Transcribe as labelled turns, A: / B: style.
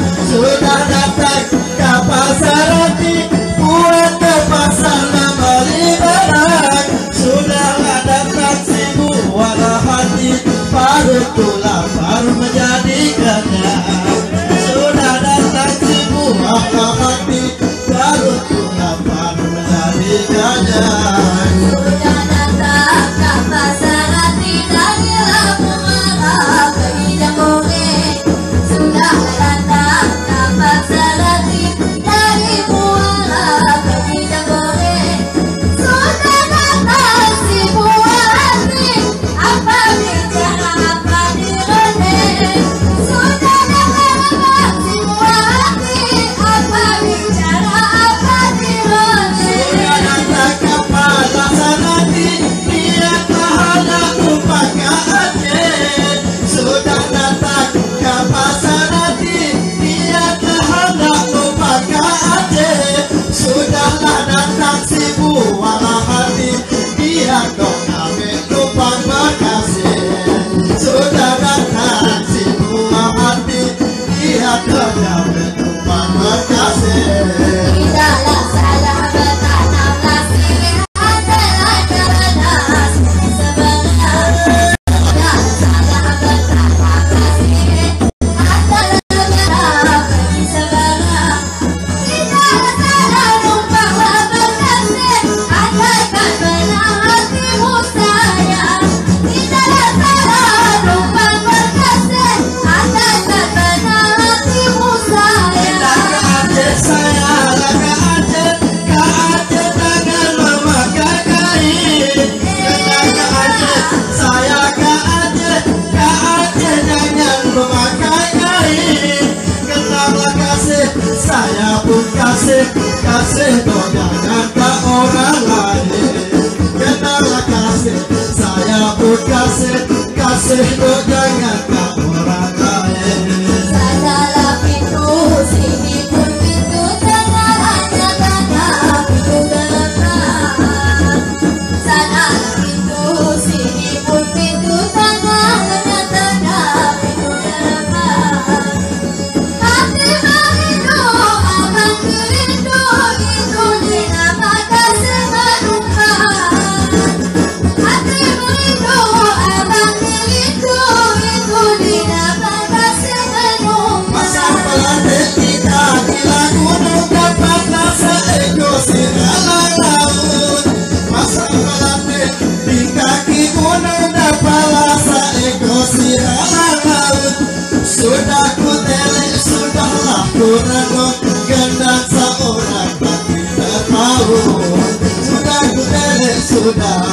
A: sudah datang kapal Sarati buat ke pasar membeli barang. Sudahlah datang si buah hati, perutku lapar menjadi kenyang. Sudah datang si buah hati, perutku lapar menjadi kenyang.
B: Sudah datang kapal Sarati dari Lampung Merah ke Hidang Goreng. Sudah datang kapal Sarati dari Muara ke Hidang Goreng. Sudah datang si buah hati, apa bicara apa dirondeng. Sudah datang si buah hati, apa bicara apa dirondeng.
A: Sudah datang kapal Sarati, dia tahanlah upaka Aceh. Sudah datang kapal Sarati, dia tahanlah upaka Aceh. Sudahlah datang si buah hati, dia kau ambil tumpang Bekasi. Sudah datang si buah hati, dia kau ambil tumpang Bekasi.
B: Tidaklah salah bertanam nasi adalah cerdas sebenarnya. Tidaklah salah bertanam nasi adalah cerdas sebenarnya. Tidaklah salah numpanglah berkasih, andaikan benar hatimu sayang. Tidaklah salah numpang berkasih, andaikan benar hatimu sayang.
A: Saya ke Aceh jangan memakai kain. Ke Aceh, saya ke Aceh jangan memakai kain. Kenapa kasih, saya pun kasih kau jangan ke orang lain. Kenapa kasih, saya pun kasih kau jangan ke orang lain.
B: Sanalah pintu, sini pun pintu, jangan hanya tanda pintu depan. Sanalah pintu, sini pun pintu, jangan hanya tanda pintu depan. Hati merindu, abang rindu, itu dinamakan semenukan. Hati merindu, abang rindu, itu dinamakan semenukan.
A: Masa pelatih kita gila gunung dapatlah seekor serigala laut. Masa pelatih di kaki gunung dapatlah seekor serigala laut. Sudah ku telek, sudahlah ku renung, gendang seorang tak kita tahu. Sudah ku telek, sudah